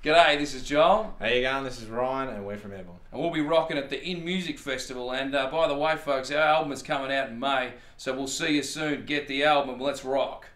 G'day, this is Joel. How you going? This is Ryan and we're from Airbourne. And we'll be rocking at the INmusic Festival. And by the way, folks, our album is coming out in May, so we'll see you soon. Get the album. Let's rock.